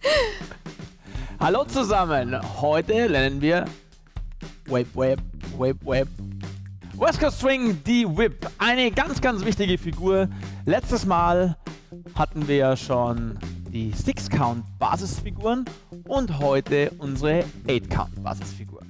Hallo zusammen, heute lernen wir Whip. West Coast Swing, die Whip, eine ganz wichtige Figur. Letztes Mal hatten wir ja schon die 6-Count Basisfiguren und heute unsere 8-Count Basisfiguren.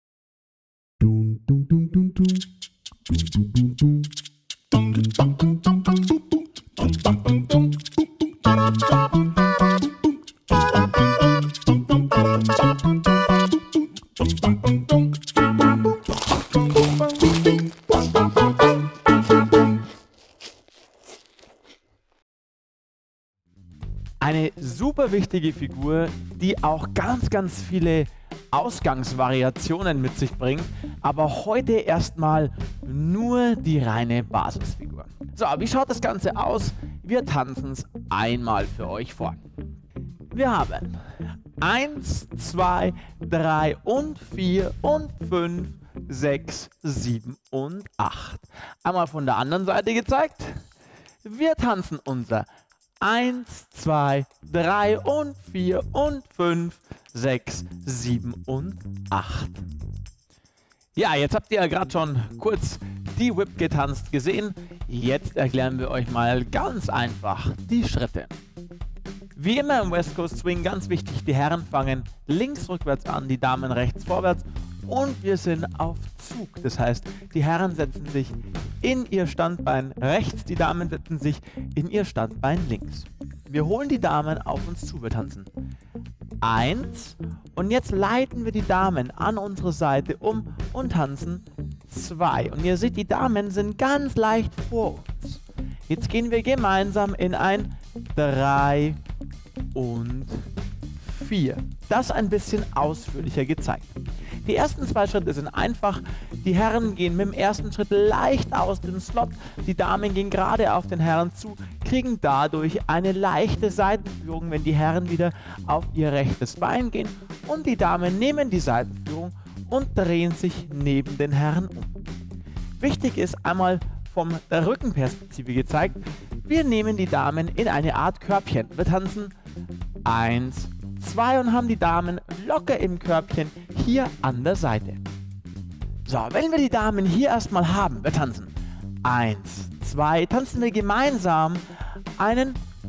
Eine super wichtige Figur, die auch ganz viele Ausgangsvariationen mit sich bringt, aber heute erstmal nur die reine Basisfigur. So, wie schaut das Ganze aus? Wir tanzen es einmal für euch vor. Wir haben 1, 2, 3 und 4 und 5, 6, 7 und 8. Einmal von der anderen Seite gezeigt. Wir tanzen unser 1, 2, 3 und 4 und 5, 6, 7 und 8. Ja, jetzt habt ihr ja gerade schon kurz die Whip getanzt gesehen. Jetzt erklären wir euch mal ganz einfach die Schritte. Wie immer im West Coast Swing ganz wichtig, die Herren fangen links rückwärts an, die Damen rechts vorwärts und wir sind auf Zug. Das heißt, die Herren setzen sich in ihr Standbein rechts, die Damen setzen sich in ihr Standbein links. Wir holen die Damen auf uns zu, wir tanzen 1 und jetzt leiten wir die Damen an unsere Seite um und tanzen 2. Und ihr seht, die Damen sind ganz leicht vor uns. Jetzt gehen wir gemeinsam in ein 3 und 4. Das ein bisschen ausführlicher gezeigt. Die ersten 2 Schritte sind einfach. Die Herren gehen mit dem ersten Schritt leicht aus dem Slot. Die Damen gehen gerade auf den Herren zu, kriegen dadurch eine leichte Seitenführung, wenn die Herren wieder auf ihr rechtes Bein gehen. Und die Damen nehmen die Seitenführung und drehen sich neben den Herren um. Wichtig ist einmal von der Rückenperspektive gezeigt, wir nehmen die Damen in eine Art Körbchen. Wir tanzen 1, 2 und haben die Damen locker im Körbchen hier an der Seite. So, wenn wir die Damen hier erstmal haben, wir tanzen 1, 2, tanzen wir gemeinsam einen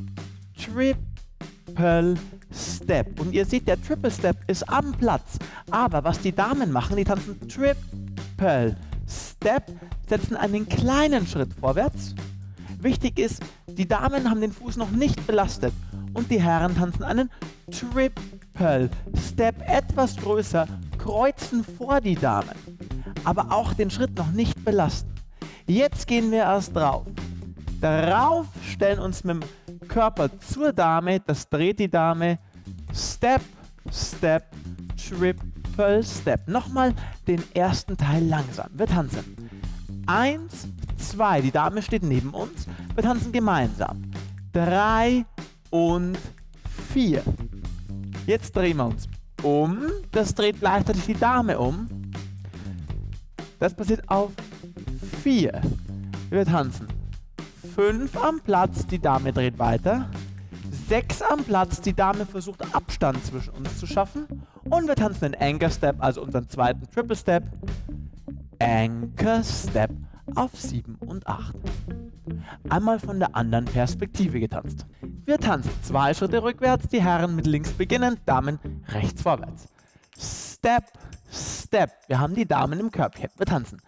Triple Step. Und ihr seht, der Triple Step ist am Platz. Aber was die Damen machen, die tanzen Triple Step, setzen einen kleinen Schritt vorwärts. Wichtig ist, die Damen haben den Fuß noch nicht belastet und die Herren tanzen einen Triple Step etwas größer, kreuzen vor die Damen, aber auch den Schritt noch nicht belasten. Jetzt gehen wir erst drauf. Darauf stellen uns mit dem Körper zur Dame, das dreht die Dame, Step, Step, Triple Step. Nochmal den ersten Teil langsam. Wir tanzen 1, 2, die Dame steht neben uns, wir tanzen gemeinsam 3 und 4. Jetzt drehen wir uns um, das dreht gleichzeitig die Dame um. Das passiert auf 4. Wir tanzen 5 am Platz, die Dame dreht weiter. 6 am Platz, die Dame versucht Abstand zwischen uns zu schaffen. Und wir tanzen den Anchor Step, also unseren zweiten Triple Step. Anchor Step auf 7 und 8. Einmal von der anderen Perspektive getanzt. Wir tanzen 2 Schritte rückwärts, die Herren mit links beginnen, Damen rechts vorwärts. Step, Step. Wir haben die Damen im Körbchen. Wir tanzen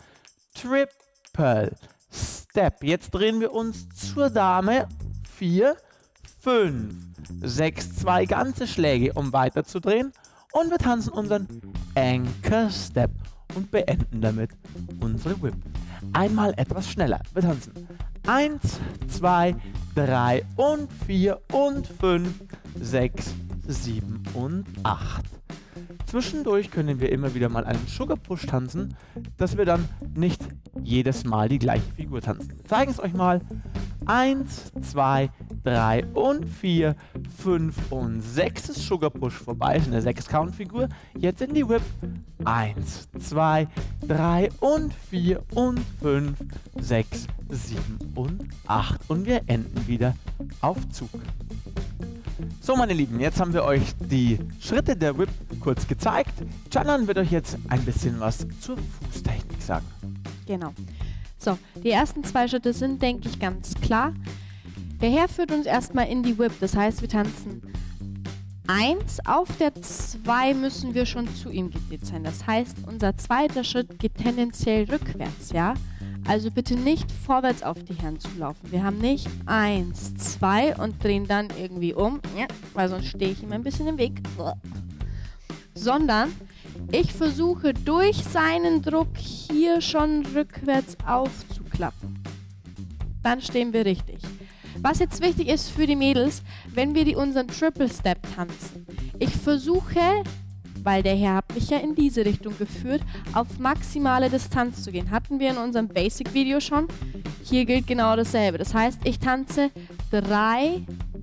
Triple Step. Jetzt drehen wir uns zur Dame 4, 5, 6, 2 ganze Schläge, um weiterzudrehen. Und wir tanzen unseren Anchor Step und beenden damit unsere Whip. Einmal etwas schneller. Wir tanzen 1, 2, 3 und 4 und 5, 6, 7 und 8. Zwischendurch können wir immer wieder mal einen Sugar Push tanzen, dass wir dann nicht jedes Mal die gleiche Figur tanzen. Wir zeigen es euch mal. 1, 2, 3 und 4, 5 und 6 ist Sugar Push vorbei, ist eine 6-Count-Figur. Jetzt in die Whip. 1, 2, 3 und 4 und 5, 6, 7 und 8. Und wir enden wieder auf Zug. So, meine Lieben, jetzt haben wir euch die Schritte der Whip kurz gezeigt. Canan wird euch jetzt ein bisschen was zur Fußtechnik sagen. Genau. So, die ersten 2 Schritte sind, denke ich, ganz klar. Der Herr führt uns erstmal in die Whip, das heißt, wir tanzen 1, auf der 2 müssen wir schon zu ihm gedreht sein. Das heißt, unser zweiter Schritt geht tendenziell rückwärts, ja? Also bitte nicht vorwärts auf die Herren zulaufen. Wir haben nicht 1, 2 und drehen dann irgendwie um, weil sonst stehe ich ihm ein bisschen im Weg. Sondern ich versuche durch seinen Druck hier schon rückwärts aufzuklappen. Dann stehen wir richtig. Was jetzt wichtig ist für die Mädels, wenn wir unseren Triple Step tanzen. Ich versuche, weil der Herr hat mich ja in diese Richtung geführt, auf maximale Distanz zu gehen. Hatten wir in unserem Basic-Video schon. Hier gilt genau dasselbe. Das heißt, ich tanze 3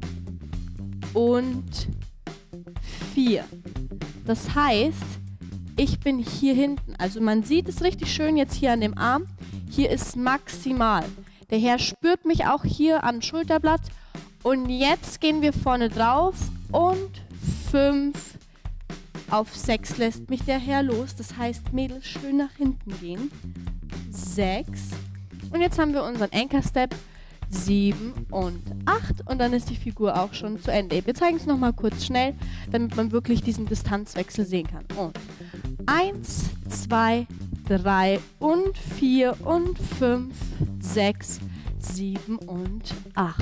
und 4. Das heißt, ich bin hier hinten. Also man sieht es richtig schön jetzt hier an dem Arm. Hier ist maximal. Der Herr spürt mich auch hier am Schulterblatt. Und jetzt gehen wir vorne drauf und 5. Auf 6 lässt mich der Herr los. Das heißt, Mädels schön nach hinten gehen. 6. Und jetzt haben wir unseren Anchor Step. 7 und 8. Und dann ist die Figur auch schon zu Ende. Wir zeigen es nochmal kurz schnell, damit man wirklich diesen Distanzwechsel sehen kann. Und 1, 2, 3 und 4 und 5, 6, 7 und 8.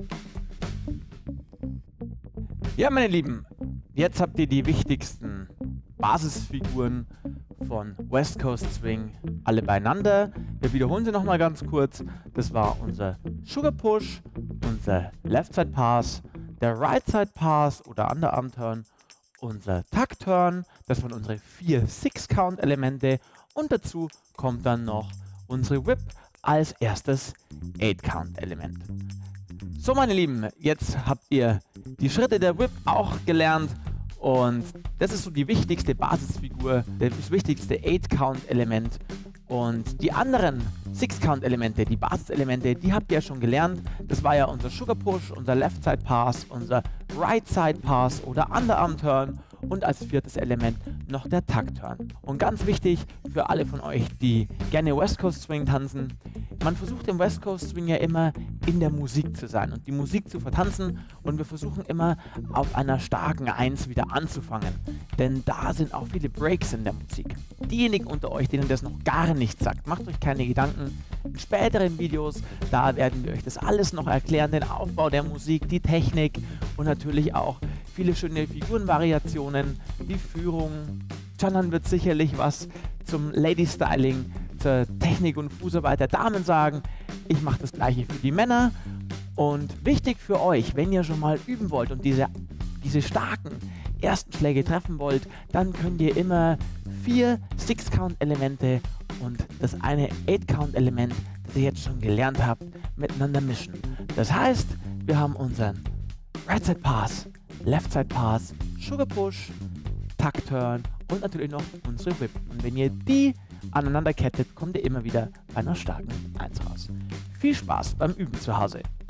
Ja, meine Lieben, jetzt habt ihr die wichtigsten Basisfiguren von West Coast Swing alle beieinander. Wir wiederholen sie nochmal ganz kurz. Das war unser Sugar Push, unser Left Side Pass, der Right Side Pass oder Underarm Turn, unser Tuck Turn, das waren unsere 4 Six-Count-Elemente und dazu kommt dann noch unsere Whip als erstes 8-Count-Element. So, meine Lieben, jetzt habt ihr die Schritte der Whip auch gelernt und das ist so die wichtigste Basisfigur, das wichtigste 8-Count-Element und die anderen 6-Count-Elemente, die Basiselemente, die habt ihr ja schon gelernt. Das war ja unser Sugar Push, unser Left Side Pass, unser Right Side Pass oder Underarm Turn und als 4. Element noch der Tuck Turn. Und ganz wichtig für alle von euch, die gerne West Coast Swing tanzen, man versucht im West Coast Swing ja immer in der Musik zu sein und die Musik zu vertanzen und wir versuchen immer auf einer starken 1 wieder anzufangen, denn da sind auch viele Breaks in der Musik. Diejenigen unter euch, denen das noch gar nichts sagt, macht euch keine Gedanken. In späteren Videos, da werden wir euch das alles noch erklären, den Aufbau der Musik, die Technik und natürlich auch viele schöne Figurenvariationen, die Führung. Canan wird sicherlich was zum Lady Styling, zur Technik und Fußarbeit der Damen sagen. Ich mache das gleiche für die Männer. Und wichtig für euch, wenn ihr schon mal üben wollt und diese starken ersten Schläge treffen wollt, dann könnt ihr immer 4 Six-Count-Elemente und das eine 8-Count-Element, das ihr jetzt schon gelernt habt, miteinander mischen. Das heißt, wir haben unseren Right Side Pass, Left Side Pass, Sugar Push, Tuck Turn und natürlich noch unsere Whip. Und wenn ihr die aneinander kettet, kommt ihr immer wieder bei einer starken 1 raus. Viel Spaß beim Üben zu Hause.